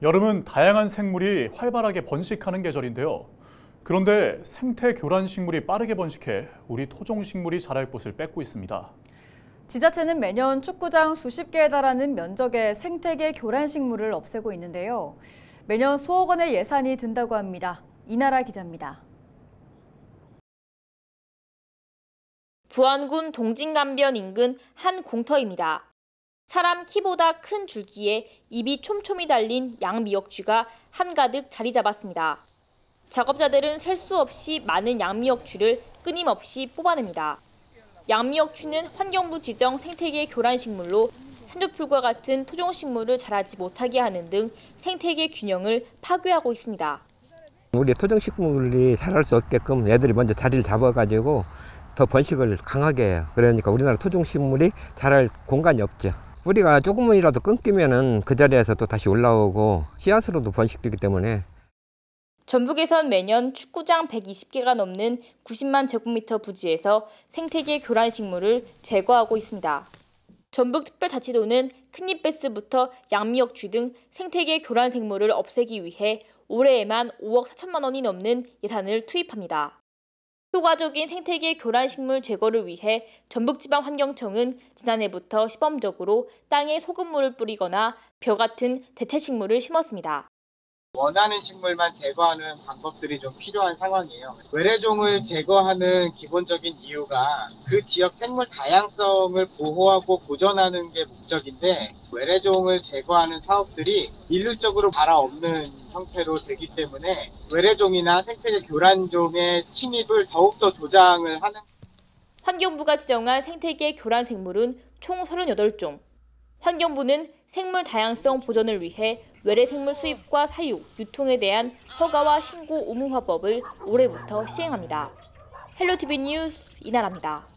여름은 다양한 생물이 활발하게 번식하는 계절인데요. 그런데 생태 교란 식물이 빠르게 번식해 우리 토종 식물이 자랄 곳을 뺏고 있습니다. 지자체는 매년 축구장 수십 개에 달하는 면적의 생태계 교란 식물을 없애고 있는데요. 매년 수억 원의 예산이 든다고 합니다. 이나라 기자입니다. 부안군 동진간변 인근 한 공터입니다. 사람 키보다 큰 줄기에 입이 촘촘히 달린 양미역쥐가 한가득 자리 잡았습니다. 작업자들은 셀 수 없이 많은 양미역쥐를 끊임없이 뽑아냅니다. 양미역쥐는 환경부 지정 생태계 교란식물로 산조풀과 같은 토종식물을 자라지 못하게 하는 등 생태계 균형을 파괴하고 있습니다. 우리 토종식물이 자랄 수 없게끔 애들이 먼저 자리를 잡아가지고 더 번식을 강하게 해요. 그러니까 우리나라 토종식물이 자랄 공간이 없죠. 뿌리가 조금이라도 끊기면은 그 자리에서 또 다시 올라오고 씨앗으로도 번식되기 때문에. 전북에선 매년 축구장 120개가 넘는 90만 제곱미터 부지에서 생태계 교란식물을 제거하고 있습니다. 전북특별자치도는 큰잎베스부터 양미역쥐 등 생태계 교란생물을 없애기 위해 올해에만 5억 4천만 원이 넘는 예산을 투입합니다. 효과적인 생태계 교란식물 제거를 위해 전북지방환경청은 지난해부터 시범적으로 땅에 소금물을 뿌리거나 벼 같은 대체식물을 심었습니다. 원하는 식물만 제거하는 방법들이 좀 필요한 상황이에요. 외래종을 제거하는 기본적인 이유가 그 지역 생물 다양성을 보호하고 보존하는 게 목적인데 외래종을 제거하는 사업들이 일률적으로 발아없는 형태로 되기 때문에 외래종이나 생태계 교란종의 침입을 더욱더 조장을 하는. 환경부가 지정한 생태계 교란생물은 총 38종. 환경부는 생물 다양성 보존을 위해 외래생물 수입과 사육, 유통에 대한 허가와 신고 의무화법을 올해부터 시행합니다. 헬로티비 뉴스 이나라입니다.